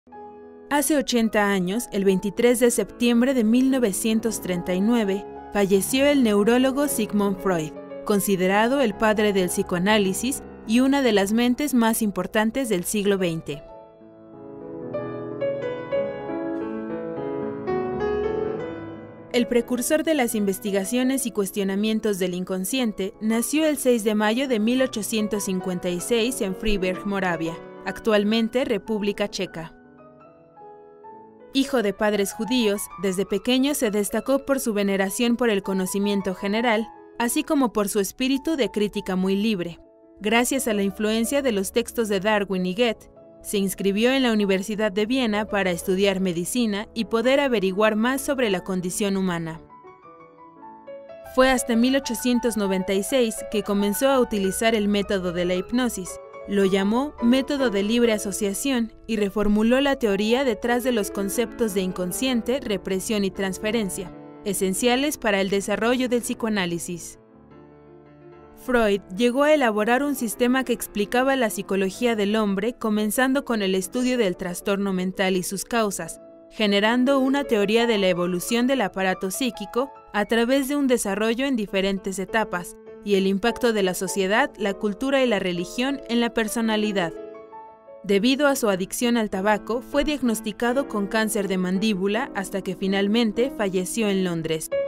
Hace 80 años, el 23 de septiembre de 1939, falleció el neurólogo Sigmund Freud, considerado el padre del psicoanálisis y una de las mentes más importantes del siglo XX. El precursor de las investigaciones y cuestionamientos del inconsciente nació el 6 de mayo de 1856 en Freiberg, Moravia, actualmente República Checa. Hijo de padres judíos, desde pequeño se destacó por su veneración por el conocimiento general, así como por su espíritu de crítica muy libre. Gracias a la influencia de los textos de Darwin y Goethe, se inscribió en la Universidad de Viena para estudiar medicina y poder averiguar más sobre la condición humana. Fue hasta 1896 que comenzó a utilizar el método de la hipnosis. Lo llamó método de libre asociación y reformuló la teoría detrás de los conceptos de inconsciente, represión y transferencia, esenciales para el desarrollo del psicoanálisis. Freud llegó a elaborar un sistema que explicaba la psicología del hombre, comenzando con el estudio del trastorno mental y sus causas, generando una teoría de la evolución del aparato psíquico a través de un desarrollo en diferentes etapas, y el impacto de la sociedad, la cultura y la religión en la personalidad. Debido a su adicción al tabaco, fue diagnosticado con cáncer de mandíbula hasta que finalmente falleció en Londres.